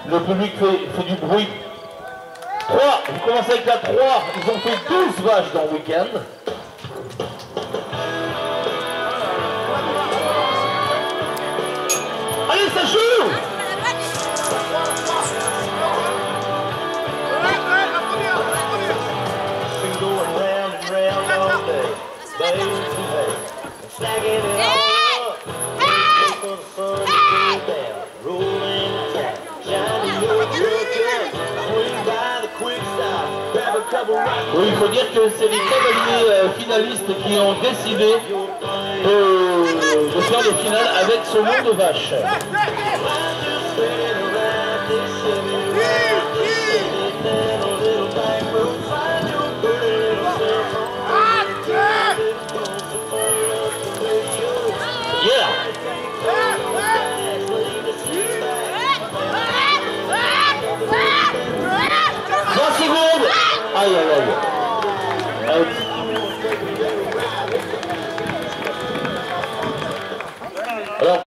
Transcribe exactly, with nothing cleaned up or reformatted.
Le public fait, fait du bruit. trois, vous commencez avec la trois. Ils ont fait douze vaches dans le week-end. Allez, ça joue! Oui, il faut dire que c'est les cavaliers euh, finalistes qui ont décidé de, de faire le final avec ce nom de vache. Yeah! vingt secondes! Aïe aïe aïe!